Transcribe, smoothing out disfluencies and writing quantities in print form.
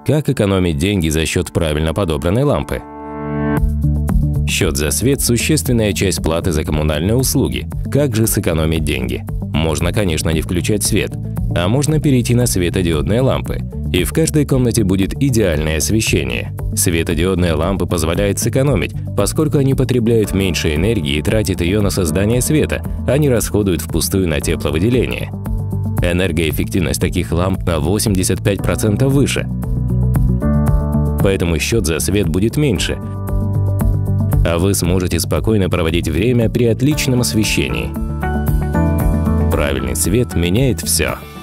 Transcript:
Как экономить деньги за счет правильно подобранной лампы? Счет за свет – существенная часть платы за коммунальные услуги. Как же сэкономить деньги? Можно, конечно, не включать свет, а можно перейти на светодиодные лампы. И в каждой комнате будет идеальное освещение. Светодиодные лампы позволяют сэкономить, поскольку они потребляют меньше энергии и тратят ее на создание света, а не расходуют впустую на тепловыделение. Энергоэффективность таких ламп на 85% выше. Поэтому счет за свет будет меньше, а вы сможете спокойно проводить время при отличном освещении. Правильный свет меняет все.